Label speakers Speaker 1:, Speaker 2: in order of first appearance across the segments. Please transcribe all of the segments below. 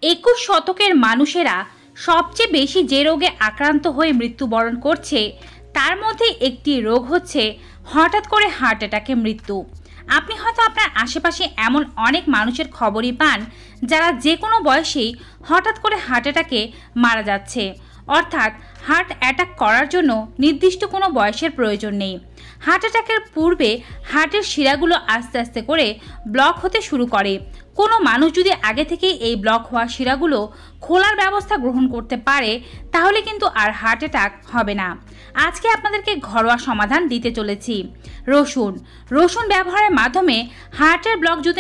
Speaker 1: 21 শতকের মানুষেরা সবচেয়ে বেশি যে রোগে আক্রান্ত হয়ে মৃত্যুবরণ করছে তার মধ্যে একটি রোগ হচ্ছে হঠাৎ করে হার্ট অ্যাটাকে মৃত্যু। আপনি হয়তো আপনার আশেপাশে এমন অনেক মানুষের খবরই পান যারা যে কোনো বয়সেই হঠাৎ করে হার্ট অ্যাটাকে মারা যাচ্ছে। অর্থাৎ হার্ট অ্যাটাক করার জন্য নির্দিষ্ট কোনো বয়সের প্রয়োজন নেই। হার্ট অ্যাটাকের পূর্বে হার্টের শিরাগুলো আস্তে আস্তে করে ব্লক হতে শুরু করে। কোনো মানুষ যদি আগে থেকেই এই ব্লক হওয়া শিরাগুলো খোলার ব্যবস্থা গ্রহণ করতে পারে তাহলে কিন্তু আর হার্ট অ্যাটাক হবে না। আজকে আপনাদেরকে ঘরোয়া সমাধান দিতে চলেছি। রসুন ব্যবহারের মাধ্যমে হার্টের ব্লক যদি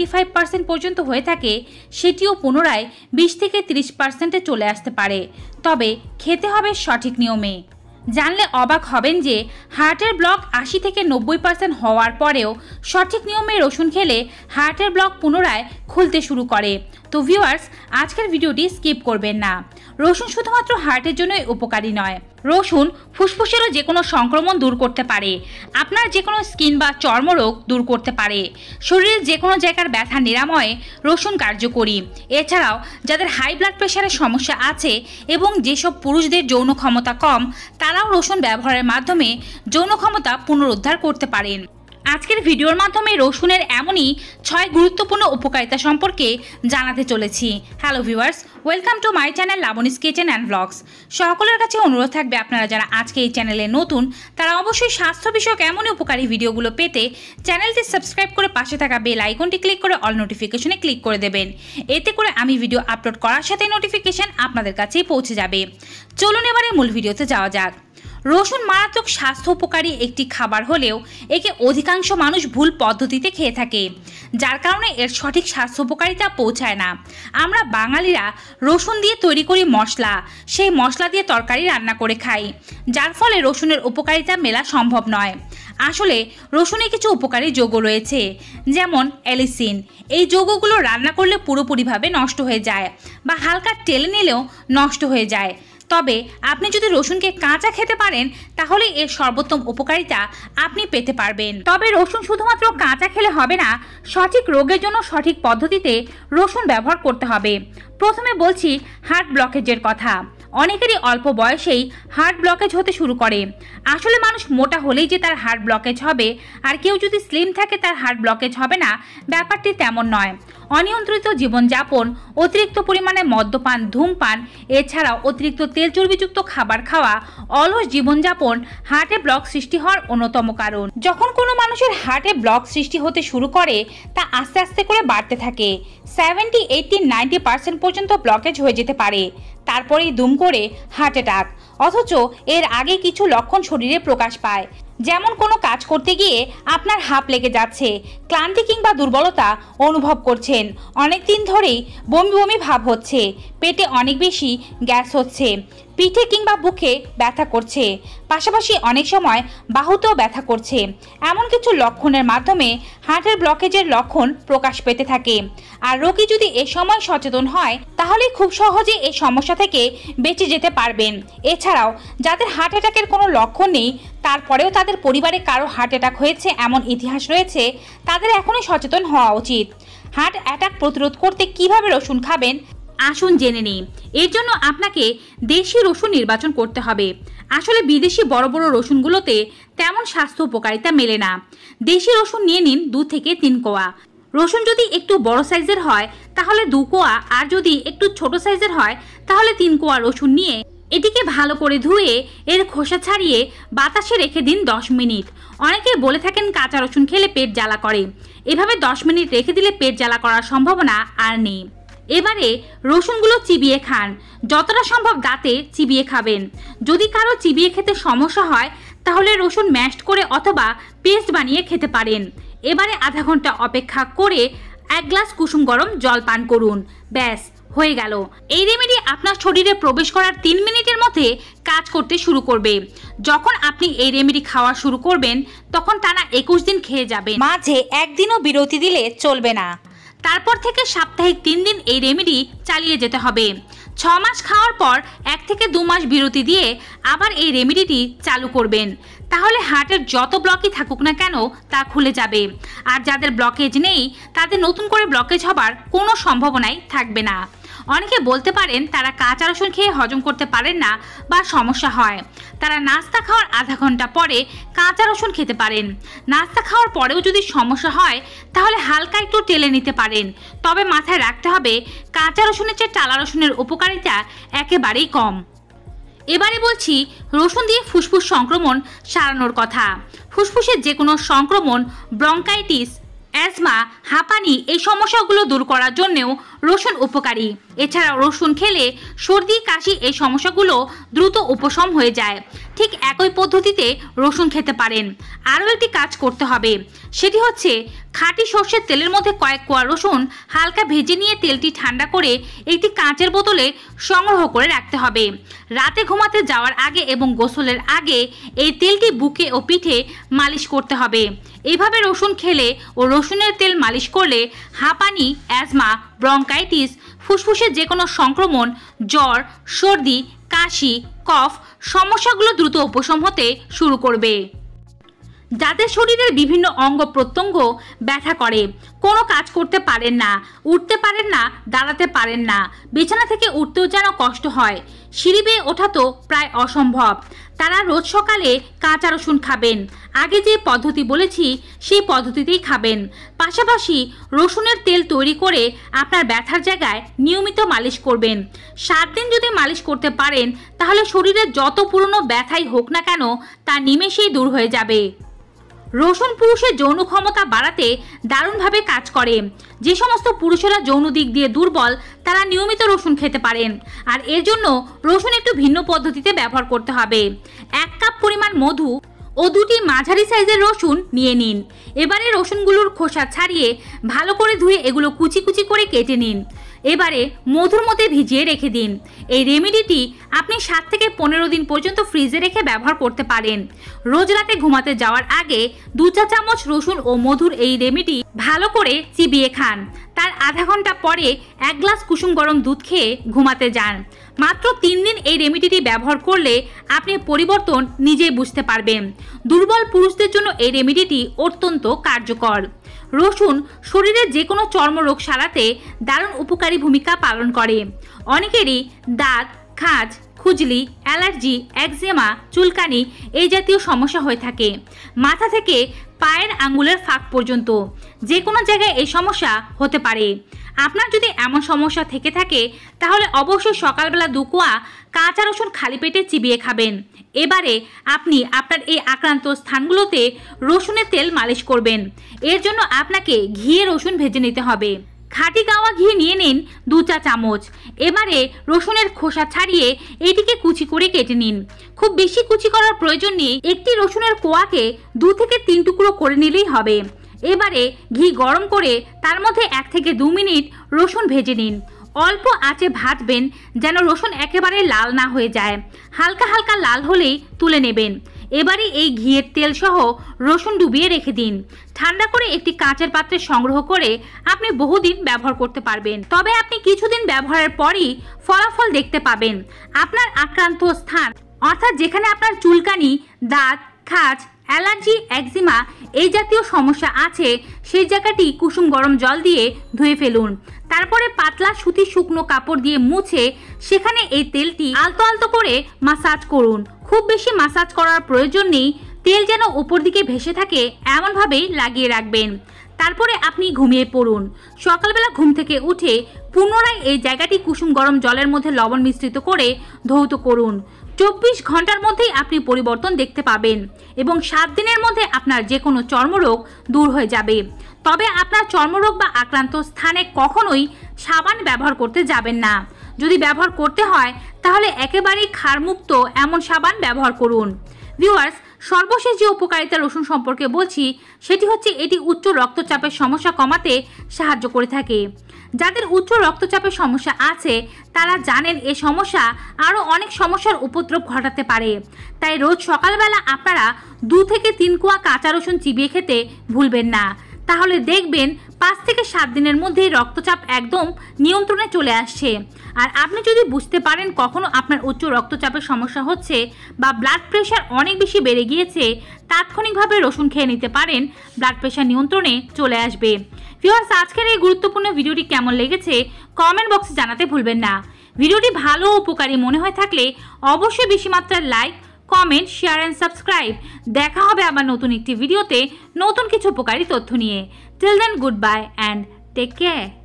Speaker 1: 95% পর্যন্ত হয়ে থাকে সেটিও পুনরায় 20 থেকে 30%-এ চলে আসতে পারে, তবে খেতে হবে সঠিক নিয়মে। জানলে অবাক হবেন যে হার্টের ব্লক 80 থেকে 90% হওয়ার পরেও সঠিক নিয়মে রসুন খেলে হার্টের ব্লক পুনরায় খুলতে শুরু করে। তো ভিউয়ার্স, আজকের ভিডিওটি স্কিপ করবেন না। রসুন শুধুমাত্র হার্টের জন্যই উপকারী নয়, রসুন ফুসফুসেরও যে কোনো সংক্রমণ দূর করতে পারে, আপনার যে কোনো স্কিন বা চর্মরোগ দূর করতে পারে, শরীরের যে কোনো জায়গার ব্যথা নিরাময়ে রসুন কার্যকরী। এছাড়াও যাদের হাই ব্লাড প্রেশারের সমস্যা আছে এবং যেসব পুরুষদের যৌন ক্ষমতা কম তারাও রসুন ব্যবহারের মাধ্যমে যৌন ক্ষমতা পুনরুদ্ধার করতে পারেন। আজকের ভিডিওর মাধ্যমে রসুনের এমনই 6 গুরুত্বপূর্ণ উপকারিতা সম্পর্কে জানাতে চলেছি। Hello viewers, welcome to my channel Laboni's kitchen and blogs. সকলের কাছে অনুরোধ থাকবে আপনারা যারা আজকে এই চ্যানেলে নতুন তারা অবশ্যই স্বাস্থ্য বিষয়ক এমনই উপকারী ভিডিওগুলো পেতে চ্যানেলটি সাবস্ক্রাইব করে পাশে থাকা বেল আইকনটি ক্লিক করে অল নোটিফিকেশনে ক্লিক করে দেবেন। এতে করে আমি ভিডিও আপলোড করার সাথে নোটিফিকেশন আপনাদের কাছেই পৌঁছে যাবে। চলুন এবারে মূল ভিডিওতে যাওয়া যাক। রসুন মারাত্মক স্বাস্থ্য উপকারী একটি খাবার হলেও একে অধিকাংশ মানুষ ভুল পদ্ধতিতে খেয়ে থাকে, যার কারণে এর সঠিক স্বাস্থ্য উপকারিতা পৌঁছায় না। আমরা বাঙালিরা রসুন দিয়ে তৈরি করি মশলা, সেই মশলা দিয়ে তরকারি রান্না করে খাই, যার ফলে রসুনের উপকারিতা মেলা সম্ভব নয়। আসলে রসুনে কিছু উপকারী যৌগ রয়েছে, যেমন অ্যালিসিন। এই যৌগগুলো রান্না করলে পুরোপুরিভাবে নষ্ট হয়ে যায় বা হালকা টেলে নিলেও নষ্ট হয়ে যায়। তবে আপনি যদি রসুনকে কাঁচা খেতে পারেন তাহলে এর সর্বোত্তম উপকারিতা আপনি পেতে পারবেন। তবে রসুন শুধুমাত্র কাঁচা খেলে হবে না, সঠিক রোগের জন্য সঠিক পদ্ধতিতে রসুন ব্যবহার করতে হবে। প্রথমে বলছি হার্ট ব্লকেজের কথা। অনেকেরই অল্প বয়সেই হার্ট ব্লকেজ হতে শুরু করে। আসলে মানুষ মোটা হলেই যে তার হার্ট ব্লকেজ হবে আর কেউ যদি স্লিম থাকে তার হার্ট ব্লকেজ হবে না, ব্যাপারটি তেমন নয়। অনিয়ন্ত্রিত জীবনযাপন, অতিরিক্ত পরিমাণে মদ্যপান, ধূমপান, এছাড়াও অতিরিক্ত তেল চর্বিযুক্ত খাবার খাওয়া, অলস জীবনযাপন হার্টে ব্লক সৃষ্টি হওয়ার অন্যতম কারণ। যখন কোনো মানুষের হার্টে ব্লক সৃষ্টি হতে শুরু করে তা আস্তে আস্তে করে বাড়তে থাকে। 70, 80, 90% পর্যন্ত ব্লকেজ হয়ে যেতে পারে, তারপরেই দুম করে হার্ট অ্যাটাক। অথচ এর আগে কিছু লক্ষণ শরীরে প্রকাশ পায়, যেমন কোনো কাজ করতে গিয়ে আপনার হাঁপ লেগে যাচ্ছে, ক্লান্তি কিংবা দুর্বলতা অনুভব করছেন, অনেক দিন ধরেই বমি বমি ভাব হচ্ছে, পেটে অনেক বেশি গ্যাস হচ্ছে, পিঠে কিংবা বুকে ব্যথা করছে, পাশাপাশি অনেক সময় বাহুতেও ব্যথা করছে। এমন কিছু লক্ষণের মাধ্যমে হার্টের ব্লকেজের লক্ষণ প্রকাশ পেতে থাকে। আর রোগী যদি এ সময় সচেতন হয় তাহলে খুব সহজে এই সমস্যা থেকে বেঁচে যেতে পারবেন। এছাড়াও যাদের হার্ট অ্যাটাকের কোনো লক্ষণ নেই তারপরেও তাদের পরিবারে কারো হার্ট অ্যাটাক হয়েছে এমন ইতিহাস রয়েছে, তাদের এখনই সচেতন হওয়া উচিত। হার্ট অ্যাটাক প্রতিরোধ করতে কিভাবে রসুন খাবেন আসুন জেনে নিই। এর জন্য আপনাকে দেশি রসুন নির্বাচন করতে হবে। আসলে বিদেশি বড় বড় রসুনগুলোতে তেমন স্বাস্থ্য উপকারিতা মেলে না। দেশি রসুন নিয়ে নিন 2 থেকে 3 কোয়া। রসুন যদি একটু বড় সাইজের হয় তাহলে 2 কোয়া, আর যদি একটু ছোট সাইজের হয় তাহলে 3 কোয়া রসুন নিয়ে এটিকে ভালো করে ধুয়ে এর খোসা ছাড়িয়ে বাতাসে রেখে দিন 10 মিনিট। অনেকে বলে থাকেন কাঁচা রসুন খেলে পেট জ্বালা করে। এভাবে 10 মিনিট রেখে দিলে পেট জ্বালা করার সম্ভাবনা আর নেই। এবারে রসুনগুলো চিবিয়ে খান, যতটা সম্ভব দাঁতে চিবিয়ে খাবেন। যদি কারো চিবিয়ে খেতে সমস্যা হয় তাহলে রসুন ম্যাশড করে অথবা পেস্ট বানিয়ে খেতে পারেন। এবারে আধা ঘন্টা অপেক্ষা করে 1 গ্লাস কুসুম গরম জল পান করুন। ব্যাস, হয়ে গেল। এই রেমেডি আপনার শরীরে প্রবেশ করার 3 মিনিটের মধ্যে কাজ করতে শুরু করবে। যখন আপনি এই রেমেডি খাওয়া শুরু করবেন তখন টানা 21 দিন খেয়ে যাবেন, মাঝে একদিনও বিরতি দিলে চলবে না। তারপর থেকে সাপ্তাহিক 3 দিন এই রেমেডি চালিয়ে যেতে হবে। 6 মাস খাওয়ার পর 1 থেকে 2 মাস বিরতি দিয়ে আবার এই রেমেডিটি চালু করবেন। তাহলে হার্টের যত ব্লকই থাকুক না কেন তা খুলে যাবে। আর যাদের ব্লকেজ নেই তাদের নতুন করে ব্লকেজ হবার কোনো সম্ভাবনাই থাকবে না। অনেকে বলতে পারেন তারা কাঁচা রসুন খেয়ে হজম করতে পারেন না বা সমস্যা হয়। তারা নাস্তা খাওয়ার আধা ঘন্টা পরে কাঁচা রসুন খেতে পারেন। নাস্তা খাওয়ার পরেও যদি সমস্যা হয় তাহলে হালকা একটু টেলে নিতে পারেন। তবে মাথায় রাখতে হবে কাঁচা রসুনের চেয়ে টালা রসুনের উপকারিতা একেবারেই কম। এবারে বলছি রসুন দিয়ে ফুসফুস সংক্রমণ সারানোর কথা। ফুসফুসের যে কোনো সংক্রমণ, ব্রঙ্কাইটিস, অ্যাজমা, হাঁপানি এই সমস্যাগুলো দূর করার জন্যেও রসুন উপকারী। এছাড়াও রসুন খেলে সর্দি, কাশি এই সমস্যাগুলো দ্রুত উপশম হয়ে যায়। ঠিক একই পদ্ধতিতে রসুন খেতে পারেন। আরও একটি কাজ করতে হবে, সেটি হচ্ছে খাঁটি সর্ষের তেলের মধ্যে কয়েক কোয়া রসুন হালকা ভেজে নিয়ে তেলটি ঠান্ডা করে একটি কাঁচের বোতলে সংগ্রহ করে রাখতে হবে। রাতে ঘুমাতে যাওয়ার আগে এবং গোসলের আগে এই তেলটি বুকে ও পিঠে মালিশ করতে হবে। এভাবে রসুন খেলে ও রসুনের তেল মালিশ করলে হাঁপানি, অ্যাজমা, ব্রঙ্কাইটিস, ফুসফুসের যে কোনো সংক্রমণ, জ্বর, সর্দি, কাশি, কফ সমস্যাগুলো দ্রুত উপশম হতে শুরু করবে। যাদের শরীরের বিভিন্ন অঙ্গ প্রত্যঙ্গ ব্যথা করে, কোনো কাজ করতে পারেন না, উঠতে পারেন না, দাঁড়াতে পারেন না, বিছানা থেকে উঠতেও যেন কষ্ট হয়, সিঁড়ি বেয়ে ওঠা তো প্রায় অসম্ভব, তারা রোজ সকালে কাঁচা রসুন খাবেন। আগে যে পদ্ধতি বলেছি সেই পদ্ধতিতেই খাবেন। পাশাপাশি রসুনের তেল তৈরি করে আপনার ব্যথার জায়গায় নিয়মিত মালিশ করবেন। 7 দিন যদি মালিশ করতে পারেন তাহলে শরীরের যত পুরনো ব্যথাই হোক না কেন তা নিমেষেই দূর হয়ে যাবে। রসুন পুরুষের যৌন ক্ষমতা বাড়াতে দারুণভাবে কাজ করে। যে সমস্ত পুরুষেরা যৌন দিক দিয়ে দুর্বল তারা নিয়মিত রসুন খেতে পারেন। আর এর জন্য রসুন একটু ভিন্ন পদ্ধতিতে ব্যবহার করতে হবে। 1 কাপ পরিমাণ মধু ও 2টি মাঝারি সাইজের রসুন নিয়ে নিন। এবারে রসুনগুলোর খোসা ছাড়িয়ে ভালো করে ধুয়ে এগুলো কুচি কুচি করে কেটে নিন। এবারে মধুর মধ্যে ভিজিয়ে রেখে দিন। এই রেমেডিটি আপনি 7 থেকে 15 দিন পর্যন্ত ফ্রিজে রেখে ব্যবহার করতে পারেন। রোজ রাতে ঘুমাতে যাওয়ার আগে 2 চা চামচ রসুন ও মধুর এই রেমেডি ভালো করে চিবিয়ে খান। তার আধা ঘন্টা পরে 1 গ্লাস কুসুম গরম দুধ খেয়ে ঘুমাতে যান। মাত্র 3 দিন এই রেমেডিটি ব্যবহার করলে আপনি পরিবর্তন নিজেই বুঝতে পারবেন। দুর্বল পুরুষদের জন্য এই রেমেডিটি অত্যন্ত কার্যকর। রসুন শরীরের যে কোনো চর্মরোগ সারাতে দারুণ উপকারী ভূমিকা পালন করে। অনেকেরই দাঁত, খাঁজ, খুজলি, অ্যালার্জি, একজিমা, চুলকানি এই জাতীয় সমস্যা হয়ে থাকে। মাথা থেকে পায়ের আঙ্গুলের ফাঁক পর্যন্ত যে কোনো জায়গায় এই সমস্যা হতে পারে। আপনার যদি এমন সমস্যা থেকে থাকে তাহলে অবশ্যই সকালবেলা 2 কোয়া কাঁচা রসুন খালি পেটে চিবিয়ে খাবেন। এবারে আপনি আপনার এই আক্রান্ত স্থানগুলোতে রসুনের তেল মালিশ করবেন। এর জন্য আপনাকে ঘিয়ে রসুন ভেজে নিতে হবে। খাঁটি গাওয়া ঘি নিয়ে নিন 2 চা চামচ। এবারে রসুনের খোসা ছাড়িয়ে এটিকে কুচি করে কেটে নিন। খুব বেশি কুচি করার প্রয়োজন নেই। একটি রসুনের কোয়াকে 2 থেকে 3 টুকরো করে নিলেই হবে। এবারে ঘি গরম করে তার মধ্যে 1 থেকে 2 মিনিট রসুন ভেজে নিন। অল্প আঁচে ভাজবেন যেন রসুন একেবারে লাল না হয়ে যায়। হালকা হালকা লাল হলেই তুলে নেবেন। এবারে এই ঘিয়ের তেল সহ রসুন ডুবিয়ে রেখে দিন। ঠান্ডা করে একটি কাঁচের পাত্রে সংগ্রহ করে আপনি বহুদিন ব্যবহার করতে পারবেন। তবে আপনি কিছুদিন ব্যবহারের পরই ফলাফল দেখতে পাবেন। আপনার আক্রান্ত স্থান অর্থাৎ যেখানে আপনার চুলকানি, দাঁত, খাঁজ, অ্যালার্জি, একজিমা এই জাতীয় সমস্যা আছে সেই জায়গাটি কুসুম গরম জল দিয়ে ধুয়ে ফেলুন। তারপরে পাতলা সুতি শুকনো কাপড় দিয়ে মুছে সেখানে এই তেলটি আলতো আলতো করে মাসাজ করুন। খুব বেশি মাসাজ করার প্রয়োজন নেই। তেল যেন উপর দিকে ভেসে থাকে এমনভাবেই লাগিয়ে রাখবেন। তারপরে আপনি ঘুমিয়ে পড়ুন। সকালবেলা ঘুম থেকে উঠে পুনরায় এই জায়গাটি কুসুম গরম জলের মধ্যে লবণ মিশ্রিত করে ধৌত করুন। 24 ঘন্টার মধ্যেই আপনি পরিবর্তন দেখতে পাবেন এবং 7 দিনের মধ্যে আপনার যে কোনো চর্মরোগ দূর হয়ে যাবে। তবে আপনার চর্মরোগ বা আক্রান্ত স্থানে কখনোই সাবান ব্যবহার করতে যাবেন না। যদি ব্যবহার করতে হয় তাহলে একেবারেই ক্ষারমুক্ত এমন সাবান ব্যবহার করুন। ভিউয়ার্স, সর্বশেষ যে উপকারিতা রসুন সম্পর্কে বলছি সেটি হচ্ছে এটি উচ্চ রক্তচাপের সমস্যা কমাতে সাহায্য করে থাকে। যাদের উচ্চ রক্তচাপের সমস্যা আছে তারা জানেন এই সমস্যা আরও অনেক সমস্যার উপদ্রব ঘটাতে পারে। তাই রোজ সকালবেলা আপনারা 2 থেকে 3 কোয়া কাঁচা রসুন চিবিয়ে খেতে ভুলবেন না। তাহলে দেখবেন 5 থেকে 7 দিনের মধ্যেই রক্তচাপ একদম নিয়ন্ত্রণে চলে আসছে। আর আপনি যদি বুঝতে পারেন কখনো আপনার উচ্চ রক্তচাপের সমস্যা হচ্ছে বা ব্লাড প্রেশার অনেক বেশি বেড়ে গিয়েছে, তাৎক্ষণিকভাবে রসুন খেয়ে নিতে পারেন, ব্লাড প্রেশার নিয়ন্ত্রণে চলে আসবে। ভিউয়ার্স, আজকের এই গুরুত্বপূর্ণ ভিডিওটি কেমন লেগেছে কমেন্ট বক্সে জানাতে ভুলবেন না। ভিডিওটি ভালো ও উপকারী মনে হয়ে থাকলে অবশ্যই বেশি মাত্রার like, comment, share and subscribe. দেখা হবে আবার নতুন একটি ভিডিওতে নতুন কিছু উপকারী তথ্য নিয়ে। Till then, good bye and take care.